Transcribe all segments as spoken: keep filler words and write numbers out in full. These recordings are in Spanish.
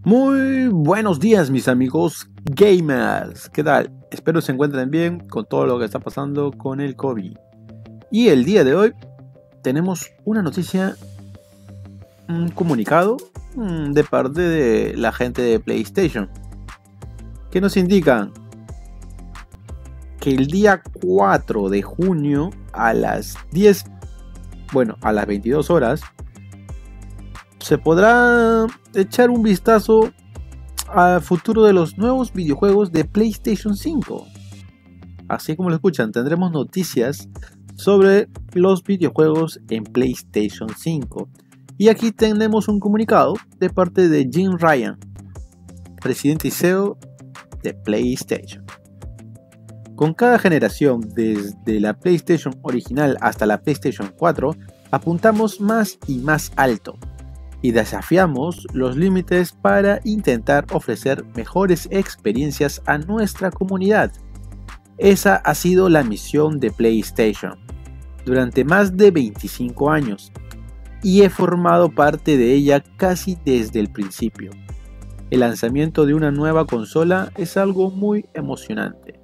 Muy buenos días, mis amigos gamers. ¿Qué tal? Espero se encuentren bien con todo lo que está pasando con el COVID. Y el día de hoy tenemos una noticia, un comunicado de parte de la gente de PlayStation, que nos indican que el día cuatro de junio a las diez, bueno, a las veintidós horas, se podrá echar un vistazo al futuro de los nuevos videojuegos de PlayStation cinco. Así como lo escuchan, tendremos noticias sobre los videojuegos en PlayStation cinco. Y aquí tenemos un comunicado de parte de Jim Ryan, presidente y C E O de PlayStation. Con cada generación, desde la PlayStation original hasta la PlayStation cuatro, apuntamos más y más alto y desafiamos los límites para intentar ofrecer mejores experiencias a nuestra comunidad. Esa ha sido la misión de PlayStation durante más de veinticinco años y he formado parte de ella casi desde el principio. El lanzamiento de una nueva consola es algo muy emocionante.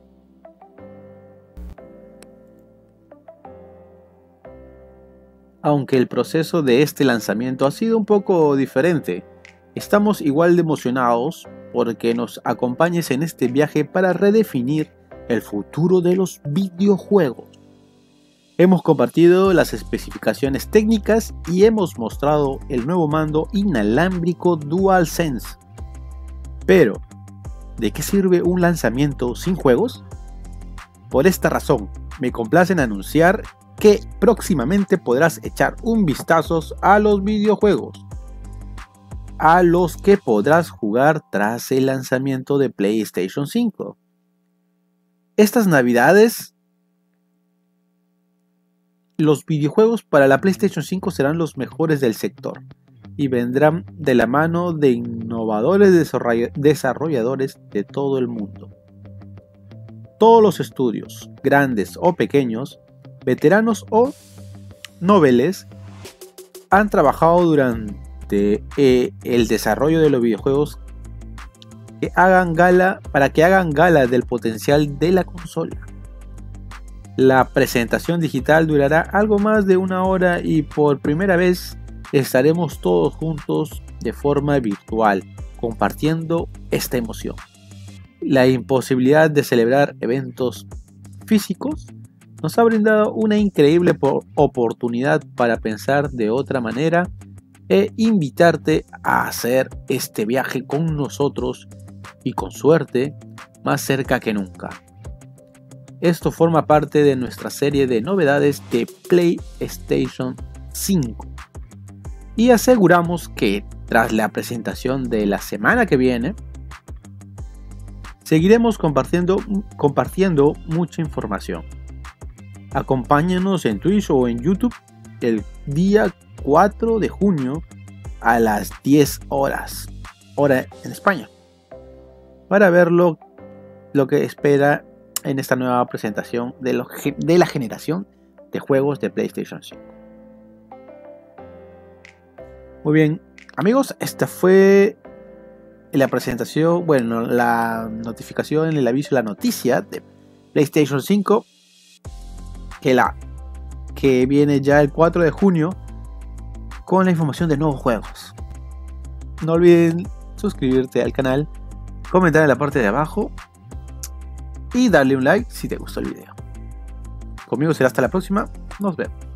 Aunque el proceso de este lanzamiento ha sido un poco diferente, estamos igual de emocionados porque nos acompañes en este viaje para redefinir el futuro de los videojuegos. Hemos compartido las especificaciones técnicas y hemos mostrado el nuevo mando inalámbrico DualSense. Pero, ¿de qué sirve un lanzamiento sin juegos? Por esta razón, me complace en anunciar que próximamente podrás echar un vistazo a los videojuegos a los que podrás jugar tras el lanzamiento de PlayStation cinco. Estas navidades, los videojuegos para la PlayStation cinco serán los mejores del sector y vendrán de la mano de innovadores desarrolladores de todo el mundo. Todos los estudios, grandes o pequeños, veteranos o noveles, han trabajado durante eh, el desarrollo de los videojuegos que hagan gala, para que hagan gala del potencial de la consola. La presentación digital durará algo más de una hora y por primera vez estaremos todos juntos de forma virtual, compartiendo esta emoción. La imposibilidad de celebrar eventos físicos nos ha brindado una increíble oportunidad para pensar de otra manera e invitarte a hacer este viaje con nosotros y con suerte más cerca que nunca. Esto forma parte de nuestra serie de novedades de PlayStation cinco y aseguramos que tras la presentación de la semana que viene seguiremos compartiendo, compartiendo mucha información. Acompáñanos en Twitch o en YouTube el día cuatro de junio a las diez horas, hora en España, para ver lo, lo que espera en esta nueva presentación de, lo, de la generación de juegos de PlayStation cinco. Muy bien, amigos, esta fue la presentación, bueno, la notificación, el aviso, la noticia de PlayStation cinco. Que, la, que viene ya el cuatro de junio con la información de nuevos juegos. No olviden suscribirte al canal, comentar en la parte de abajo y darle un like si te gustó el video. Conmigo será hasta la próxima. Nos vemos.